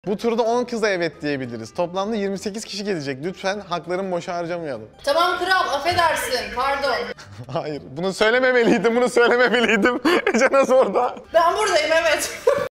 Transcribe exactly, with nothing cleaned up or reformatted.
Bu turda on kıza evet diyebiliriz. Toplamda yirmi sekiz kişi gelecek. Lütfen haklarımı boşa harcamayalım. Tamam kral, affedersin, pardon. Hayır, bunu söylememeliydim, bunu söylememeliydim. Ece nasıl orada? Ben buradayım, evet.